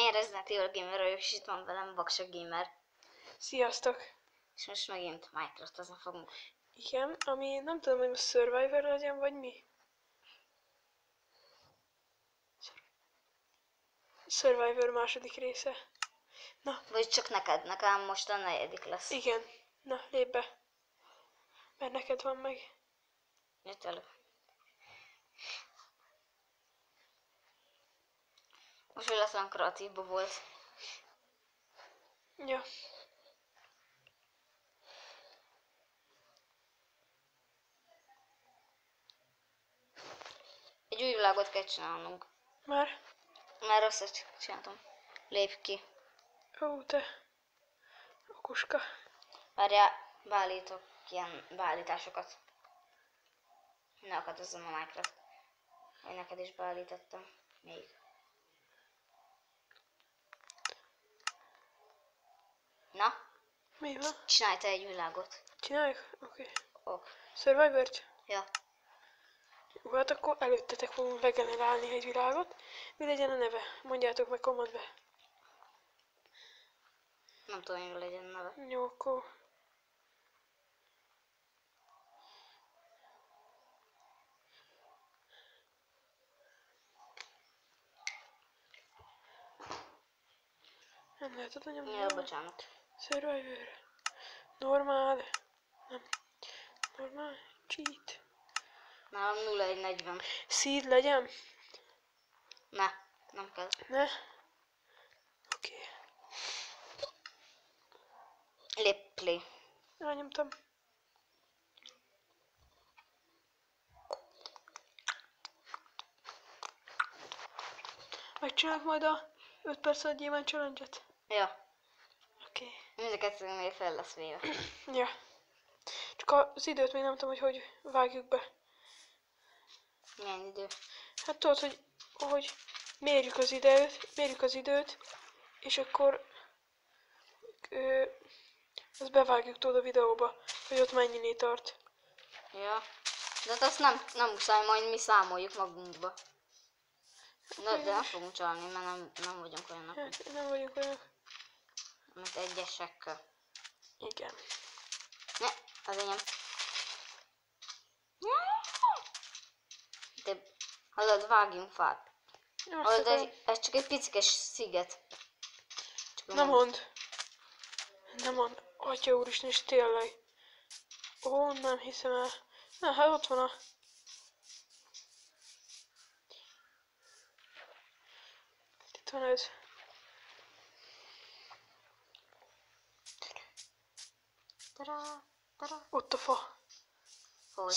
Én Resident Evil Gamer vagyok, és itt van velem Vaksa Gamer. Sziasztok! És most megint Minecraft-ozni fogunk. Igen, ami nem tudom, hogy most Survivor legyen, vagy mi? Survivor második része. Na, Vagy csak neked, nekem most a 4. lesz. igen. Na, lépj be. Mert neked van meg. Jött elő. Most véletlen kreatívba volt. Ja. Egy új világot kell csinálnunk. Már? Már rosszat csináltam. Lépj ki. Ó, te. Okuska. Várjál, beállítok ilyen beállításokat. Ne akadozzam a Minecraft. Én neked is beállítottam. Még. Na, Mi van? csinálj te egy világot. Csináljuk? Oké. Oh. Survivor-t? Ja. Jó, hát akkor előttetek fogunk legenerálni egy világot. Mi legyen a neve? Mondjátok meg kommentbe. Nem tudom, mi legyen neve. Jó, akkor... Nem lehet oda nyomni. Ja, bocsánat. Survivor. Normál. Nem. Normál. Cheat. Nálam 0140. Seed legyen? Ne, nem kell. Ne? Oké. Lép play. Rányomtam. Megcsináljuk majd a 5 perc alatt gyémánt challenge-et? Ja, Oké. mind a kettőnél fel lesz véve. Ja. Csak az időt még nem tudom, hogy vágjuk be. Milyen idő? Hát tudod, hogy mérjük az időt, és akkor azt bevágjuk tudod a videóba, hogy ott mennyiné tart. Ja. De hát azt nem muszáj, majd mi számoljuk magunkba. Na, de nem fogunk csalni, mert nem vagyunk olyanok, Hát, nem vagyunk olyanok. mint egyesekkel. Igen. Ne, az enyém. De, hallod, vágjunk fát. Ja, Hallod, ez csak egy picikes sziget. Csak nem mond. Nem mond. Atya úristen, és tényleg. Ó, nem hiszem el. Na, hát ott van a... Itt van ez. Ott a fa. Hogy?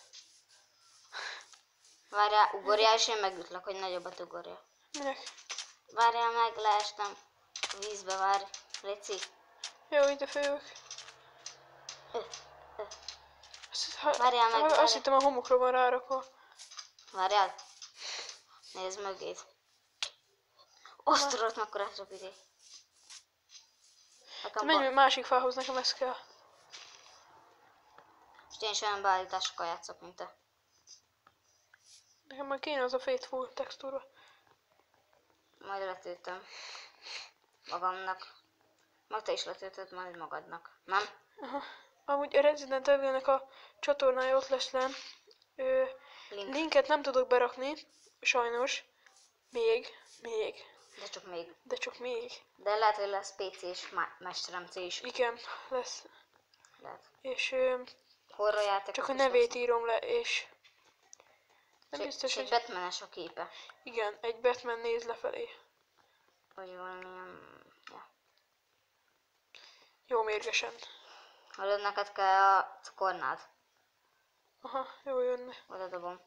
Várjál, ugorjál, és én megütlök, hogy nagyobbat ugorja. Minek? Várjál meg, leestem. A vízbe várj. Léci. Jó, ide fejövök. Várjál meg, Azt várjál. hittem a homokra van rárakva. Várjál. Nézd mögét. Osztorot mekkora röpidé. Menj másik fához, nekem ez kell. Most én is olyan beállításokkal játszok, mint te. Nekem már kéne az a Faithful textúra. Majd letöltöm. Magamnak. Meg te is letöltöd majd magadnak. Nem? Aha. Amúgy a Resident Evil-nek a csatornája ott lesz lenn. Linket nem tudok berakni, sajnos. Még. De csak még. De csak még. De lehet, hogy lesz PC és Mesterem C is. Igen, lesz. Lehet. És Horror játékok csak a is nevét lesznek. írom le, és... Nem És biztos, egy hogy... Batman-es a képe. Igen, egy Batman néz lefelé. Vagy valamilyen... Ja. Jó mérgesen. Hallod, neked kell a cukornád. Aha, jó jönne. Oda dobom.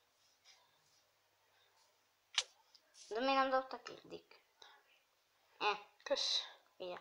De miért nem dobtak ki, Dick? Kösz. Igen.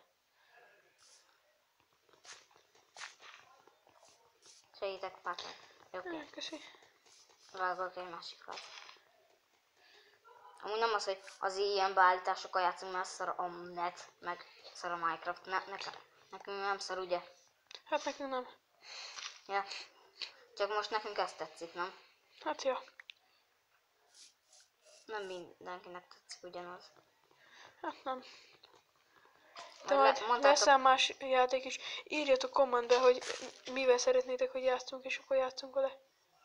Segítek pátok. Oké. Köszi. Vágok egy másik fát. Amúgy nem az, hogy az ilyen beállításokkal játszunk, mert szar a net, meg szar a Minecraft. Nekünk nem szar, ugye? Hát nekünk nem. Ja. Csak most nekünk ezt tetszik, nem? Hát ja. Nem mindenkinek tetszik ugyanaz. Hát nem. De majd lesz más játék is. Írjatok kommentbe, hogy mivel szeretnétek, hogy játszunk, és akkor játszunk vele.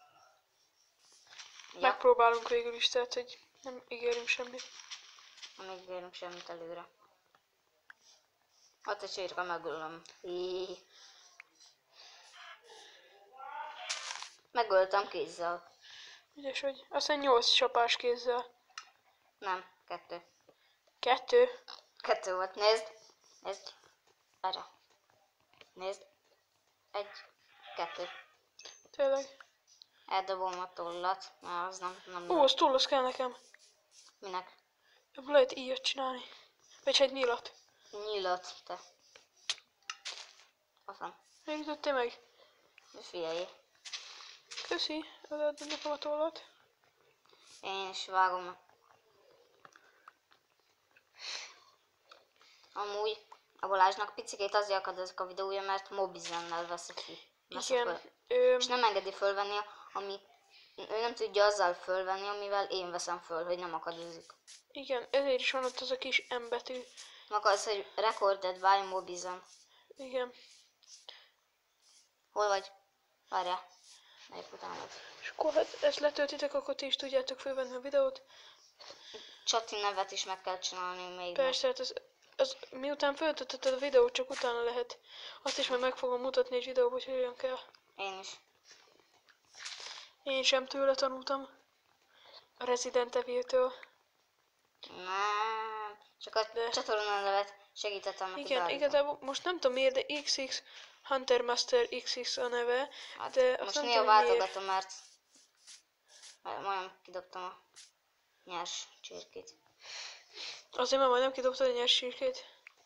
Ja. Megpróbálunk végül is, tehát hogy nem ígérünk semmit. Nem ígérünk semmit előre. Ott a csirka megölöm. Megöltem kézzel. Ügyes vagy. Aztán 8 csapás kézzel. Nem, 2. 2. 2 volt. Nézd. Nézd. Erre. Nézd. 1, 2. Tényleg. Eldobom a tollat, mert az nem Ó, az tollos kell nekem. Minek? Ebből lehet íjat csinálni. Vagy egy nyilat. Nyilat, te. Aztán. Megütöttél meg? Figyelj. Köszi, odaadod nekem a tollat. Én is vágom. Amúgy a Balázsnak picikét azért akadozik a videója, mert Mobizennel veszi ki. Igen. És nem engedi fölvenni, ami ő nem tudja azzal fölvenni, amivel én veszem föl, hogy nem akadozik. Igen, ezért is van ott az a kis M betű. Meg az, hogy recorded by Mobizen. Igen. Hol vagy? Várjál. Melyik után vagy? És akkor hát ezt letöltitek, akkor ti is tudjátok fölvenni a videót. Csati nevet is meg kell csinálni még. Persze, hát az miután föltöltötted a videót, csak utána lehet. Azt is meg fogom mutatni egy videóban, hogy hogyan kell. Én is. Én sem tőle tanultam. A Resident Evil-től. Nem. Csak a csatorna nevet segítettem neki. Igen, igazából most nem tudom miért, de XX Hunter Master XX a neve. Hát de azt most nem néha tudom, miért. váltogatom, mert majdnem kidobtam a nyers csirkét. Azért már majdnem kidobtad a nyers csirkét.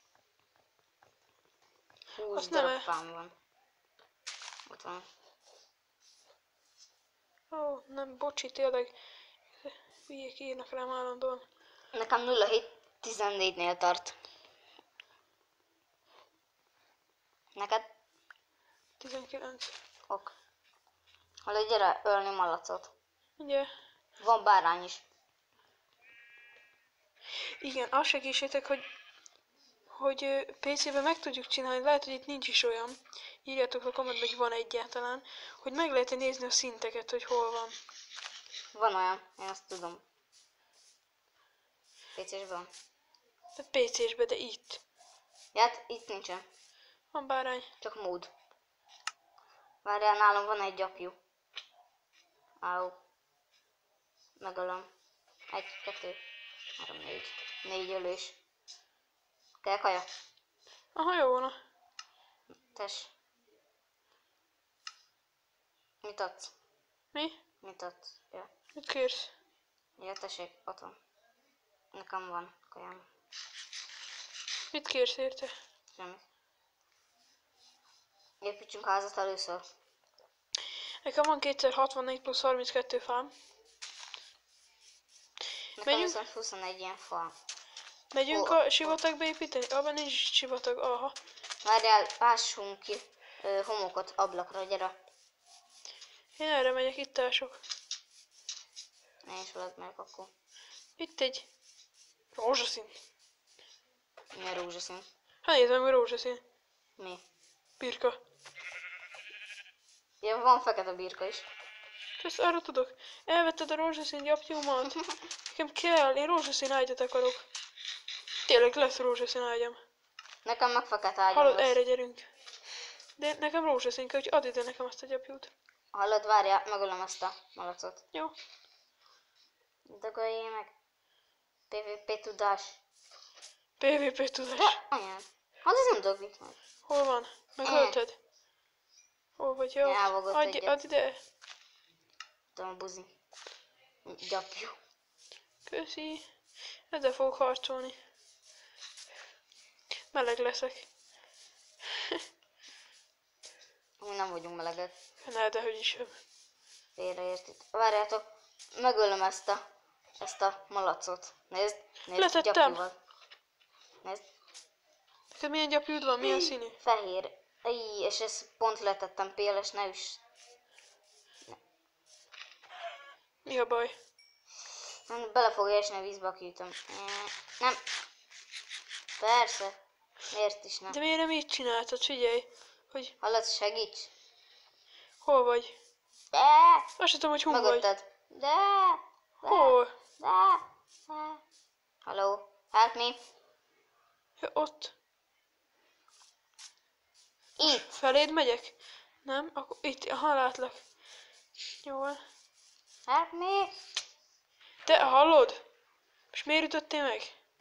20 Azt darab nem-e? fám van. Ott van. Ó, nem, bocsi, tényleg. Hülyék írnak rám állandóan. Nekem 0714-nél tart. Neked? 19. Ok. Hallod, gyere ölni malacot. Ugye? Van bárány is. Igen, azt segítsétek, hogy PC-ben meg tudjuk csinálni, lehet, hogy itt nincs is olyan. Írjátok a kommentbe, hogy van egyáltalán, hogy meg lehet nézni a szinteket, hogy hol van. Van olyan, én azt tudom. PC-s van. Tehát PC-sbe, de itt. Ja, hát itt nincsen. Van bárány. Csak mód. Várjál, nálam van egy gyapjú. Áú. Megölöm. 1, 2, 3, 4. 4 ölés. Kell kaja? Aha, jó volna. Tess. Mit adsz? Mi? Mit adsz? Ja. Mit kérsz? Ja, tessék, ott van. Nekem van kajám. Mit kérsz érte? Semmit. Építsünk házat először. Nekem van 2x64 plusz 32 fám. Nekem Megyünk? viszont 21 ilyen fa. Megyünk a sivatagba építeni? Abban nincs sivatag, aha. Várjál, ássunk ki homokot ablakra, gyere. Én erre megyek, itt ások. Én is veled megyek akkor. Itt egy rózsaszín. Milyen rózsaszín? Hát nézd meg, mi rózsaszín. Mi? Birka. Ja, van fekete birka is. Ezt arra tudok. Elvetted a rózsaszín gyapjúmat. Nekem kell, én rózsaszín ágyat akarok. Tényleg lesz rózsaszín ágyam. Nekem meg fekete ágyam Hallod, lesz. erre gyerünk. De nekem rózsaszín kell, hogy add ide nekem azt a gyapjút. Hallod, várjál, megölöm ezt a malacot. Jó. Dagolj meg. PvP tudás. PvP tudás. Ja, olyan. Hát ez nem doglik meg. Hol van? Megölted? Hol vagy? Jó. Elvogott egyet. Add ide. Tudom, a buzi. Gyapjú. Köszi. Ezzel fogok harcolni. Meleg leszek. Mi nem vagyunk melegek. Ne, de hogy is. Félreértít. Várjátok, megölöm ezt a malacot. Nézd, Letettem. gyapjúval. Nézd, Neked milyen gyapjúd van? Milyen színű? fehér. És ezt pont letettem péles, ne üss. Mi a baj? Nem, bele fog esni a vízbe, aki ütöm. Nem. Persze. Miért is nem? De miért nem így csináltad? Figyelj, hogy Hallod, segíts. hol vagy. De! Azt sem tudom, hogy hol vagy. Mögötted. De! Hol? De! De! Hello? Help me? Ja, ott. Itt. Feléd megyek? Nem? Akkor itt, aha, látlak. Jó van. Help me? Te hallod? És miért ütöttél meg?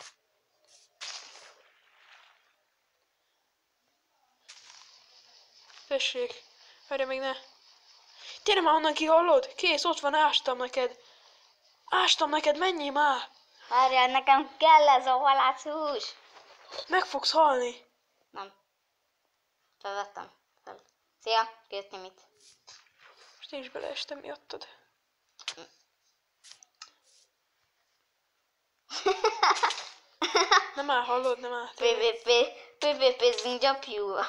Tessék. Várj még ne. Gyere már onnan ki, hallod? Kész, ott van, ástam neked. Ástam neked, menjél már! Várjál, nekem kell ez a halászhús. Meg fogsz halni. Nem. Felvettem. Fel. Szia, kérni mit? Most én is beleestem miattad. Nem áll, hallod, nem áll. tényleg. PvP Ninja Pure.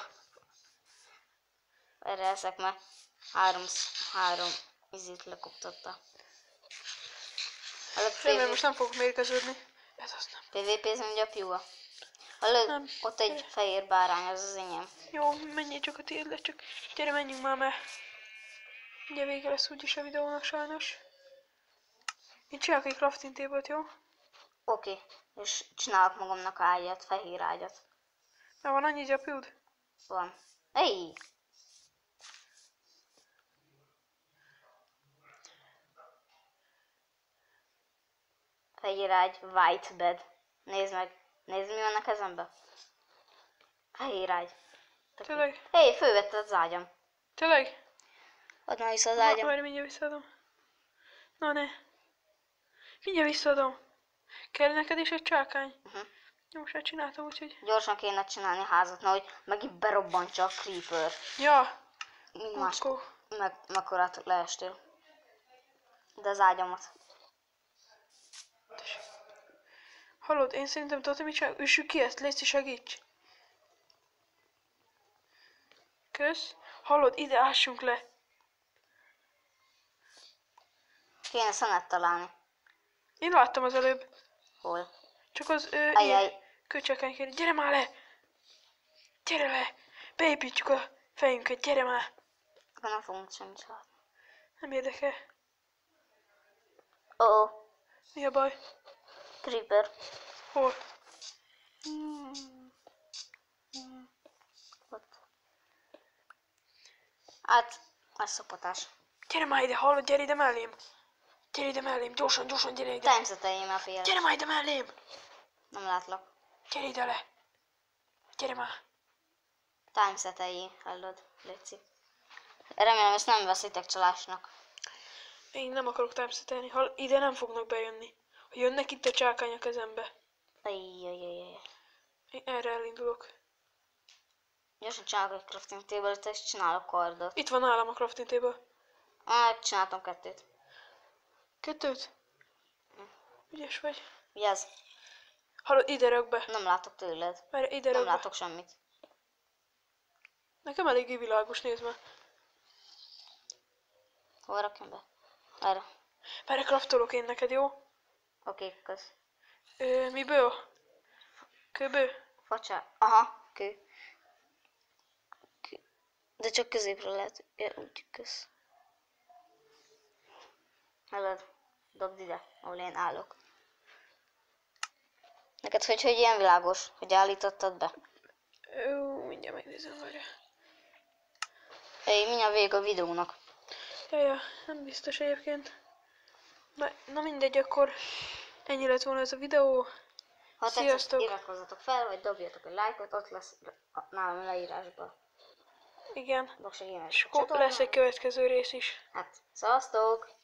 Erre eszek, mert három izit lekoptatta. Hallod, Remélem, most nem fogok mérgeződni. Ez az nem. PvP Ninja Pure. Hallod, Nem. ott egy fehér bárány, az az enyém. Jó, menjél csak a tiéd le, csak gyere, menjünk már, mert ugye vége lesz úgyis a videónak sajnos. Én csinálok egy crafting table-t, jó? Oké, és csinálok magamnak ágyat, fehér ágyat. Mert van annyi gyapjúd? Van. Hey! Fehér ágy, white bed. Nézd meg. Nézd, mi van a kezembe. Fehér ágy. Tényleg? Hé, fölvetted az ágyam. Tényleg? Add már vissza az Na, ágyam. várj, mindjárt visszaadom. Na ne. Mindjárt visszaadom. Kell neked is egy csákány? Jó, most már csináltam, úgyhogy... Gyorsan kéne csinálni házat, nehogy megint berobbantsa a creeper. Ja, Mind más. akkor... Mekkorát leestél. De az ágyamat. Hallod, én szerintem tudod, hogy mit csinálok? Üssük ki ezt, légy segíts. Kösz. Hallod, ide ássunk le. Kéne szenet találni. Én láttam az előbb. Hol? Csak az Ajjaj. köcsekány kér. Gyere már le! Gyere le! Beépítjük a fejünket, gyere már! Akkor nem fogunk semmit csinálni. Nem érdekel. Oh, Mi a baj? creeper. Hol? Ott. Hát, az szopatás. Gyere már ide, hallod, gyere ide mellém! Gyere ide mellém, gyorsan, gyorsan, gyere ide! Timeseteljém a fél. Gyere már ide mellém! Nem látlak. Gyere ide le! Gyere már! Timeseteljé, hallod, létszik. Remélem, ezt nem veszitek csalásnak. Én nem akarok támszetelni, ide nem fognak bejönni. Ha jönnek itt a csákány a kezembe. Ajjajajaj. Én erre elindulok. Gyorsan csinálok egy crafting table-t, és csinálok kardot. Itt van nálam a crafting table. Csináltam 2. 2. Ügyes vagy. Vigyázz, Hallod, ide rak be. nem látok tőled. Várj, ide Nem rak be. látok semmit. Nekem eléggé világos, nézd már. Hol rakjam be? Erre. Várj, craftolok én neked, jó? Oké, kösz. Miből? Kőből? Facsá. Aha, kő. De csak középre lehet. Ja, úgy, kösz. Hallod, dobd ide, ahol én állok. Neked hogy ilyen világos, hogy állítottad be? Mindjárt megnézem, várj. Ej, mindjárt vég a videónak. Ja, nem biztos egyébként. Na mindegy, akkor ennyi lett volna ez a videó. Ha Sziasztok. tetszett, iratkozzatok fel, vagy dobjatok egy lájkot, ott lesz nálam a leírásban. Igen. Doksegémet És akkor lesz egy következő rész is. Hát, szevasztok!